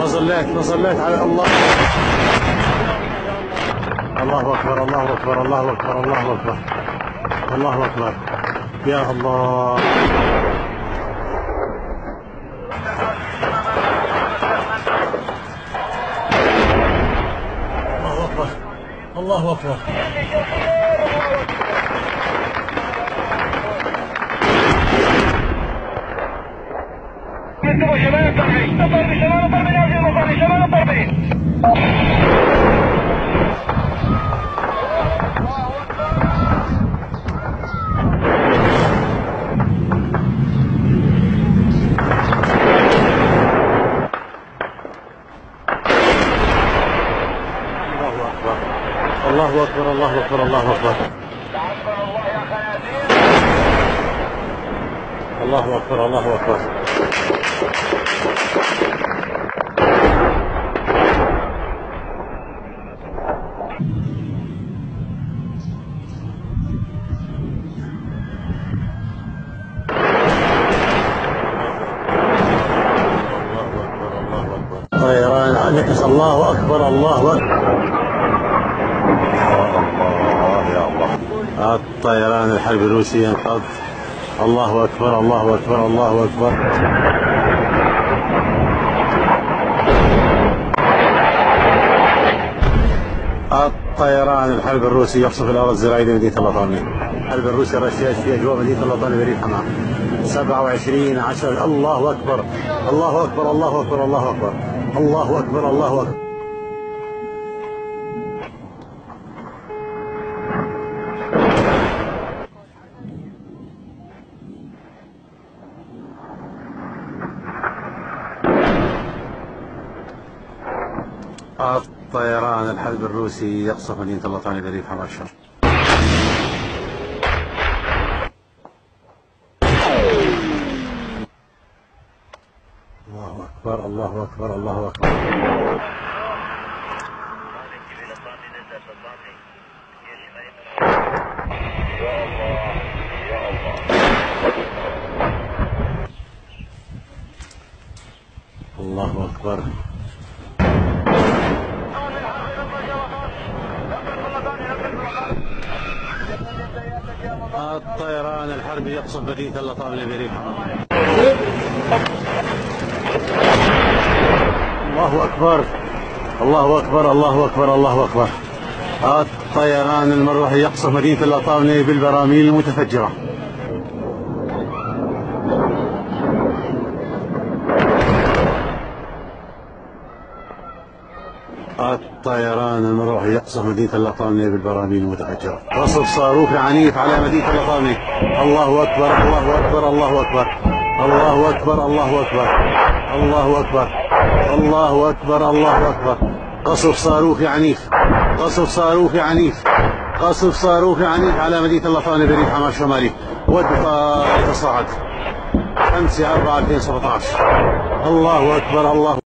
ما صليت على الله. الله أكبر الله أكبر الله أكبر الله أكبر الله أكبر. يا الله. الله أكبر الله أكبر. انتبهوا شباب الطربي، شباب الطربي نازل المطربي، شباب الطربي. الله أكبر الله أكبر الله أكبر الله أكبر الله أكبر. طيران عليك. الله أكبر الله أكبر. يا الله. الطيران الحربي الروسي ينقض. الله أكبر الله أكبر الله أكبر. الطيران الحربي الروسي يقصف الأرض الزراعية لمدينة اللطامي. الحرب الروسي رشاش في أجواء مدينة اللطامي بريد حماه 27/10. الله أكبر الله أكبر الله أكبر الله أكبر الله أكبر الله أكبر. الطيران الحربي الروسي يقصف مدينة اللطامي بريد حماه الشر. الله أكبر الله أكبر الله أكبر. الله أكبر. الطيران الحربي يقصف مدينة اللطامي بريد حماه. الله أكبر الله أكبر الله أكبر الله أكبر. الطيران المروحي يقصف مدينة اللطامي بالبراميل المتفجرة. الطيران المروحي يقصف مدينة اللطامي بالبراميل المتفجرة. قصف صاروخ عنيف على مدينة اللطامي. الله أكبر الله أكبر الله أكبر الله أكبر الله أكبر الله أكبر الله أكبر الله أكبر. قصف صاروخ عنيف قصف صاروخ عنيف قصف صاروخ عنيف على مدينة اللطامي بريد حماه الشمالي. تصاعد 5/4/2017. الله أكبر الله